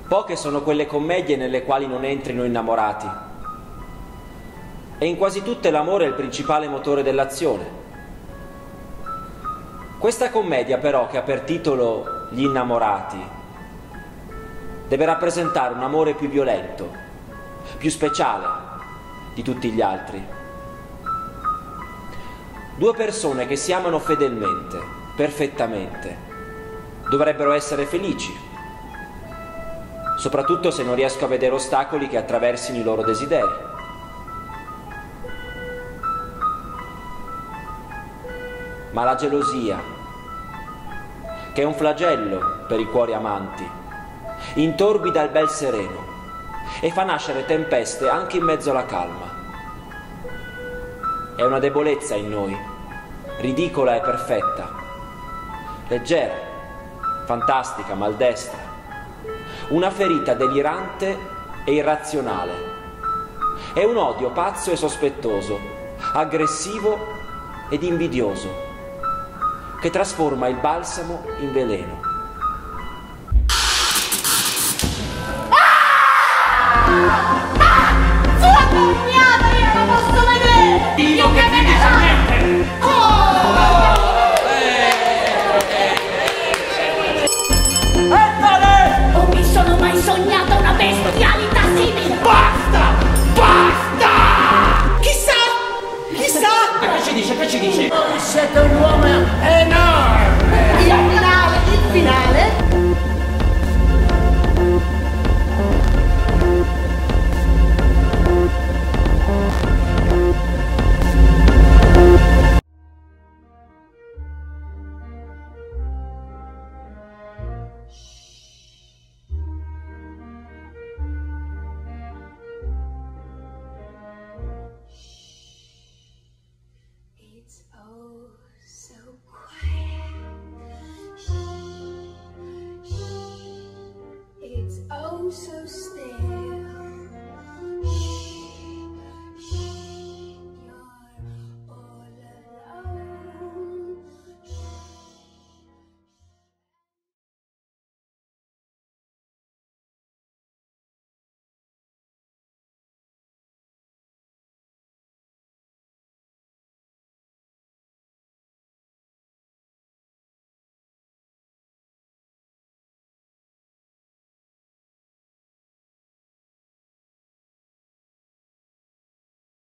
Poche sono quelle commedie nelle quali non entrino innamorati. E in quasi tutte l'amore è il principale motore dell'azione. Questa commedia però, che ha per titolo Gli innamorati, deve rappresentare un amore più violento, più speciale di tutti gli altri. Due persone che si amano fedelmente, perfettamente, dovrebbero essere felici, soprattutto se non riesco a vedere ostacoli che attraversino i loro desideri. Ma la gelosia, che è un flagello per i cuori amanti, intorbida il bel sereno e fa nascere tempeste anche in mezzo alla calma. È una debolezza in noi, ridicola e perfetta, leggera, fantastica, maldestra, una ferita delirante e irrazionale. È un odio pazzo e sospettoso, aggressivo ed invidioso, che trasforma il balsamo in veleno. Sua cognata, io non posso vedere! Dio che me ne sa!